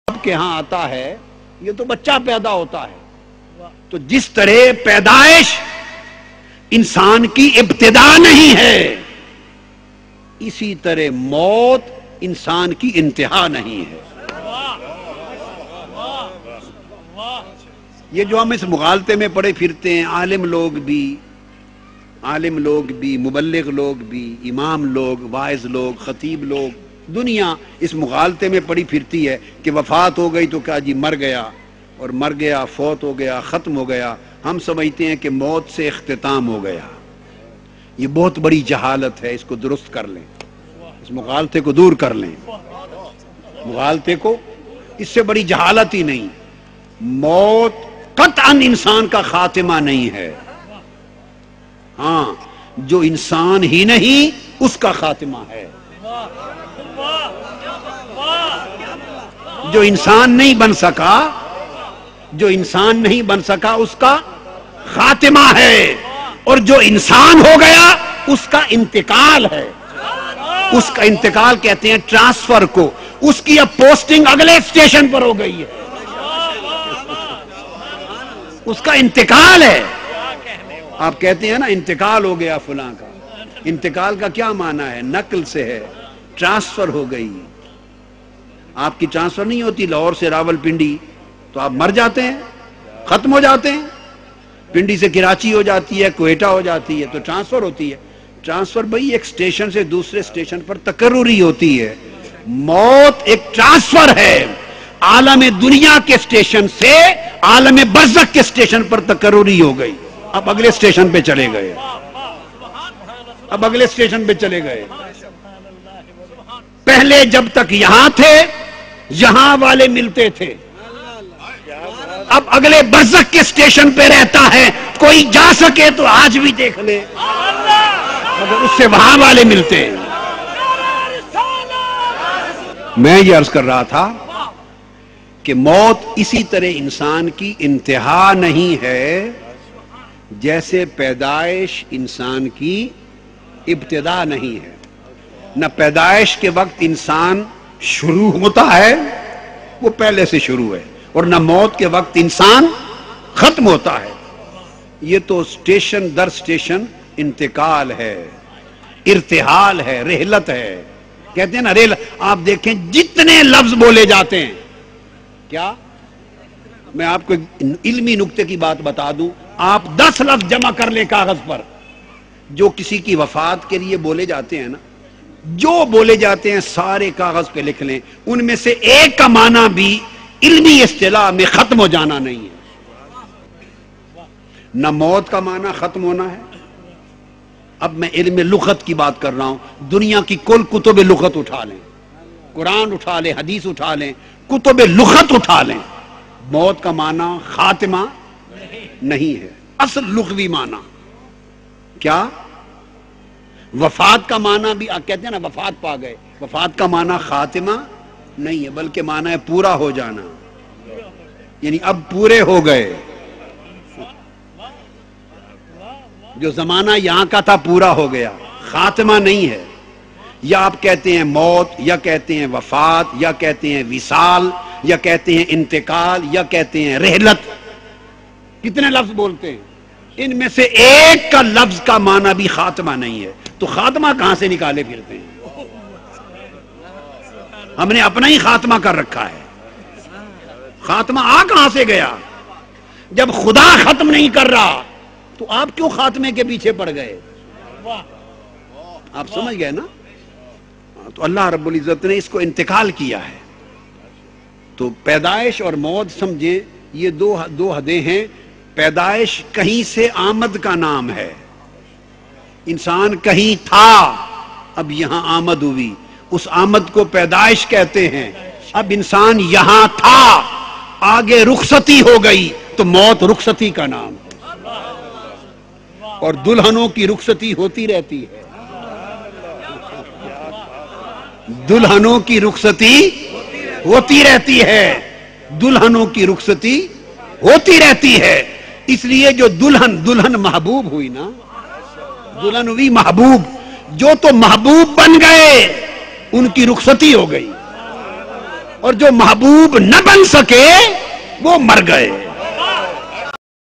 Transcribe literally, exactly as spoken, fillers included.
آپ کے ہاں آتا ہے یہ تو بچہ پیدا ہوتا ہے، تو جس طرح پیدائش انسان کی ابتدا نہیں ہے، اسی طرح موت انسان کی انتہا نہیں ہے۔ یہ جو ہم اس مغالطے میں پڑے پھرتے ہیں، عالم لوگ بھی عالم لوگ بھی مبلغ لوگ بھی امام لوگ واعظ لوگ خطیب لوگ، دنیا اس مغالطے میں پڑی پھرتی ہے کہ وفات ہو گئی تو کیا جی مر گیا، اور مر گیا فوت ہو گیا ختم ہو گیا۔ ہم سمجھتے ہیں کہ موت سے اختتام ہو گیا۔ یہ بہت بڑی جہالت ہے، اس کو درست کر لیں، اس مغالطے کو دور کر لیں۔ مغالطے کو، اس سے بڑی جہالت ہی نہیں۔ موت قطعاً انسان کا خاتمہ نہیں ہے، ہاں جو انسان ہی نہیں اس کا خاتمہ ہے۔ جو انسان نہیں بن سکا جو انسان نہیں بن سکا اس کا خاتمہ ہے، اور جو انسان ہو گیا اس کا انتقال ہے۔ اس کا انتقال کہتے ہیں ٹرانسفر کو، اس کی اب پوسٹنگ اگلے اسٹیشن پر ہو گئی ہے، اس کا انتقال ہے۔ آپ کہتے ہیں نا انتقال ہو گیا فلاں کا، انتقال کا کیا معنی ہے؟ نقل سے ہے، ٹرانسفر ہو گئی۔ آپ کی ٹرانسفر نہیں ہوتی لاہور سے راول پنڈی تو آپ مر جاتے ہیں، ختم ہو جاتے ہیں۔ پنڈی سے کراچی ہو جاتی ہے، کوئٹہ ہو جاتی ہے تو ٹرانسفر ہوتی ہے۔ ٹرانسفر بھئی ایک اسٹیشن سے دوسرے اسٹیشن پر تقرری ہوتی ہے۔ موت ایک ٹرانسفر ہے، عالم دنیا کے اسٹیشن سے عالم برزخ کے اسٹیشن پر تقرری ہو گئی۔ اب اگلے اسٹیشن پہ چلے گئے اب اگلے اسٹیشن پہ چلے گئے پہلے جب تک یہاں تھے یہاں والے ملتے تھے، اب اگلے برزخ کے اسٹیشن پہ رہتا ہے، کوئی جا سکے تو آج بھی دیکھ لے اگر اس سے وہاں والے ملتے ہیں۔ میں یہ عرض کر رہا تھا کہ موت اسی طرح انسان کی انتہا نہیں ہے جیسے پیدائش انسان کی ابتدا نہیں ہے۔ نہ پیدائش کے وقت انسان شروع ہوتا ہے، وہ پہلے سے شروع ہے، اور نہ موت کے وقت انسان ختم ہوتا ہے۔ یہ تو اسٹیشن در اسٹیشن انتقال ہے، ارتحال ہے، رحلت ہے۔ کہتے ہیں نا ریل، آپ دیکھیں جتنے لفظ بولے جاتے ہیں، کیا میں آپ کو علمی نکتے کی بات بتا دوں، آپ دس لفظ جمع کر لیں کاغذ پر جو کسی کی وفات کے لیے بولے جاتے ہیں نا، جو بولے جاتے ہیں سارے کاغذ پہ لکھ لیں، ان میں سے ایک کا معنی بھی علمی اصطلاح میں ختم ہو جانا نہیں ہے۔ نہ موت کا معنی ختم ہونا ہے۔ اب میں علم لغت کی بات کر رہا ہوں، دنیا کی کل کتب لغت اٹھا لیں، قرآن اٹھا لیں، حدیث اٹھا لیں، کتب لغت اٹھا لیں، موت کا معنی خاتمہ نہیں ہے۔ اصل لغوی معنی کیا؟ وفات کا معنی بھی کہتے ہیں نا وفات پا گئے، وفات کا معنی خاتمہ نہیں ہے بلکہ معنی ہے پورا ہو جانا، یعنی اب پورے ہو گئے، جو زمانہ یہاں کا تھا پورا ہو گیا، خاتمہ نہیں ہے۔ یا آپ کہتے ہیں موت، یا کہتے ہیں وفات، یا کہتے ہیں وصال، یا کہتے ہیں انتقال، یا کہتے ہیں رحلت، کتنے لفظ بولتے ہیں، ان میں سے ایک کا لفظ کا معنی بھی خاتمہ نہیں ہے، تو خاتمہ کہاں سے نکالے پھرتے ہیں؟ ہم نے اپنا ہی خاتمہ کر رکھا ہے۔ خاتمہ آ کہاں سے گیا؟ جب خدا ختم نہیں کر رہا تو آپ کیوں خاتمے کے پیچھے پڑ گئے؟ آپ سمجھ گئے نا؟ تو اللہ رب العزت نے اس کو انتقال کیا ہے۔ تو پیدائش اور موت سمجھیں، یہ دو دو حدیں ہیں۔ پیدائش کہیں سے آمد کا نام ہے، انسان کہیں تھا اب یہاں آمد ہوئی، اس آمد کو پیدائش کہتے ہیں۔ اب انسان یہاں تھا، آگے رخصتی ہو گئی تو موت رخصتی کا نام ہے، اور دلہنوں کی رخصتی ہوتی رہتی ہے، دلہنوں کی رخصتی ہوتی رہتی ہے، دلہنوں کی رخصتی ہوتی رہتی ہے۔ اس لیے جو دلہن دلہن محبوب ہوئی نا، دلہن ہوئی محبوب، جو تو محبوب بن گئے ان کی رخصتی ہو گئی، اور جو محبوب نہ بن سکے وہ مر گئے.